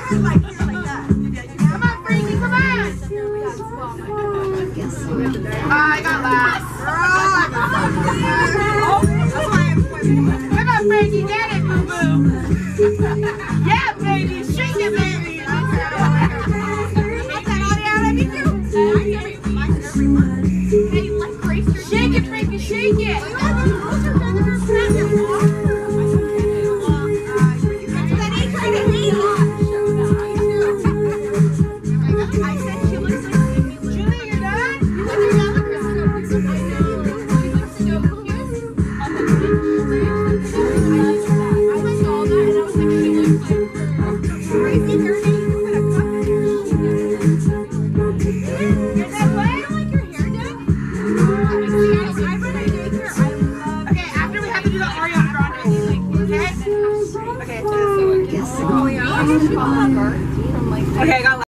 Come on, Frankie, come on. I got last. Come on, Frankie, get it, boo boo. Yeah, baby, shake it, baby. Shake it, Frankie, shake it. Okay, I got